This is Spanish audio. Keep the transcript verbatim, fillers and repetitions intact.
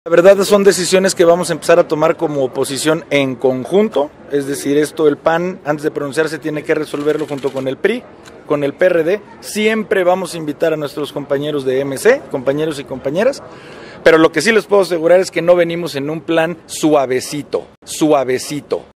La verdad son decisiones que vamos a empezar a tomar como oposición en conjunto, es decir, esto el P A N antes de pronunciarse tiene que resolverlo junto con el P R I, con el P R D, siempre vamos a invitar a nuestros compañeros de M C, compañeros y compañeras, pero lo que sí les puedo asegurar es que no venimos en un plan suavecito, suavecito.